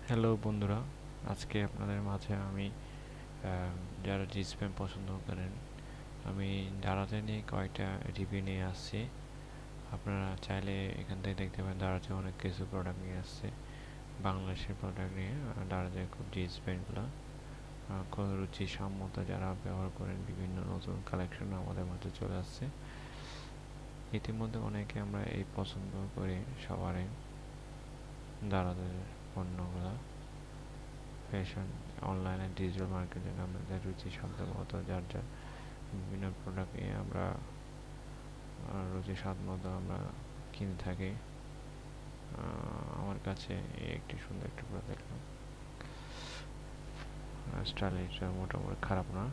Hello বন্ধুরা, আজকে আপনাদের মাঝে আমি যারা জিন্স প্যান্ট পছন্দ করেন, আমি দারাজে নিয়ে কয়েকটা রিভিউ নিয়ে আসছি। আপনারা চাইলে এখান থেকে দেখতে পারেন দারাজে অনেক কিছু প্রোডাক্ট নিয়ে আসছে। বাংলাদেশের প্রোডাক্ট নিয়ে দারাজে খুব জিন্স প্যান্টগুলো খুব রুচিসম্মত যারা ব্যবহার করেন, বিভিন্ন নতুন কালেকশন আমাদের মাঝে চলে আসছে। ইতিমধ্যে অনেকে আমরা এই পছন্দ করি সবারই দারাজের পণ্যগুলো। ফ্যাশন, অনলাইনে, ডিজিটাল মার্কেটিং আমাদের রুচি সাধ্য মতো যার যার বিভিন্ন প্রোডাক্ট নিয়ে আমরা রুচি স্বাদ মতো আমরা কিনে থাকি। আমার কাছে এই একটি সুন্দর একটি প্রোডাক্ট দেখলাম। স্টাইলিশটা মোটামুটি খারাপ না,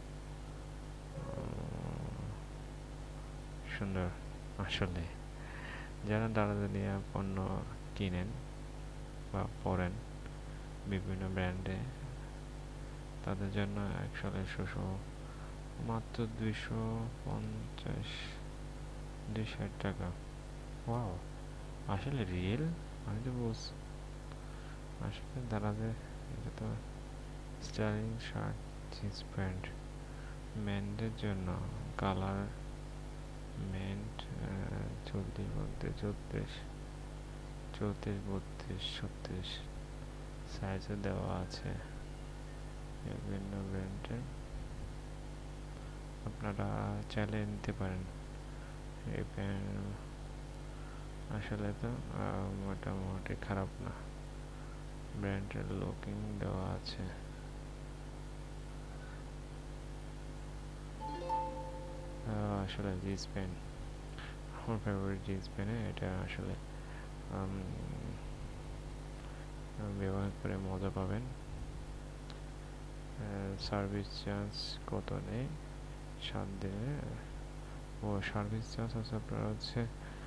সুন্দর। আসলে যারা দারাজে নিয়ে পণ্য কিনেন বা পরেন বিভিন্ন ব্র্যান্ডে, তাদের জন্য অ্যাকচুয়ালি মাত্র 250-260 টাকা। ওয়াও, আসলে রিয়েল? আমি তো বলছি আসলে দাঁড়াতে। এটা তো স্টাইলিং শার্ট, জিন্স প্যান্ট মেনদের জন্য। কালার মেন্ট 40 মধ্যে 34, 34, 36 সাইজে দেওয়া আছে বিভিন্ন ব্র্যান্ডের। আপনারা চাইলে নিতে পারেন এই প্যান্ট। আসলে তো মোটামুটি খারাপ না, ব্র্যান্ডের লুকিং দেওয়া আছে। আসলে জিন্স প্যান্ট আমার ফেভারিট, জিন্স প্যান্ট। এটা আসলে ব্যবহার করে মজা পাবেন। সার্ভিস চার্জ কত নেই 7 দিনে? ও সার্ভিস চার্জ আছে আপনার হচ্ছে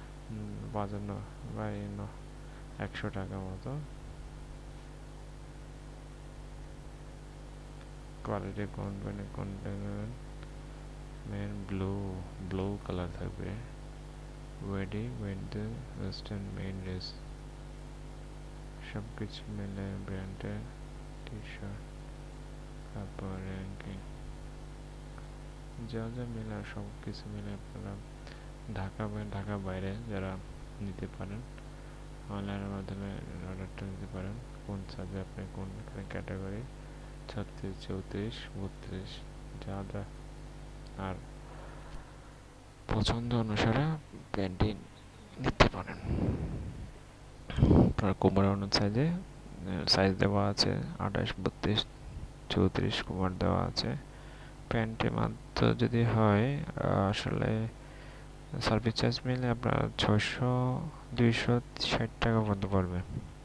100 টাকা মতো। Quality content men blue colour থাকবে। ওয়েডি উইন্টার ওয়েস্টার্ন মেইন ড্রেস সব কিছু মিলে ব্র্যান্ডের টি শার্ট, তারপর র্যাঙ্কিং যা যা মিলে সব কিছু মিলে আপনারা ঢাকার বাইরে যারা নিতে পারেন, অনলাইনের মাধ্যমে অর্ডারটা নিতে পারেন। কোন সাইজে আপনি কোন ক্যাটাগরি 36, 34, 32 যা যা, আর পছন্দ অনুসারে প্যান্টি নিতে পারেন। আপনার কোমরের অন্য সাইজ দেওয়া আছে 28, 32, 34 কোমর দেওয়া আছে। প্যান্টে মাত্র যদি হয় আসলে সার্ভিস চার্জ মিলে আপনার 260 টাকা পর্যন্ত পড়বে।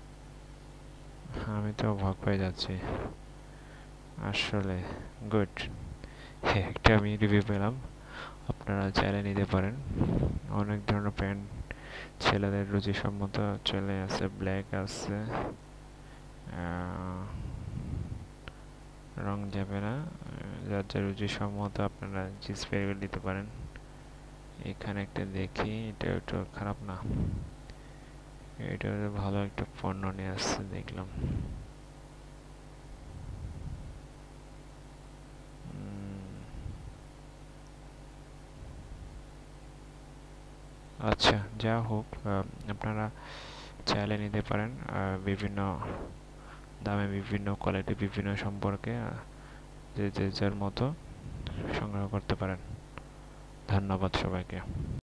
আমি তো অবাক হয়ে যাচ্ছি আসলে। গুড, একটা আমি রিভিউ পেলাম। আপনারা চাইলে নিতে পারেন। অনেক ধরনের প্যান্ট ছেলেদের রুচিসম্মত চলে আছে, ব্ল্যাক আছে, রং যাবে না, যার যার রুচিসম্মত আপনারা জিন্স প্যান্ট নিতে পারেন। এখানে একটা দেখি, এটা একটু খারাপ না, এটা ভালো একটা পণ্য নিয়ে আসছে দেখলাম। আচ্ছা, যা হোক, আপনারা চাইলে নিতে পারেন। বিভিন্ন দামে, বিভিন্ন কোয়ালিটি, বিভিন্ন সম্পর্কে যে যার মতো সংগ্রহ করতে পারেন। ধন্যবাদ সবাইকে।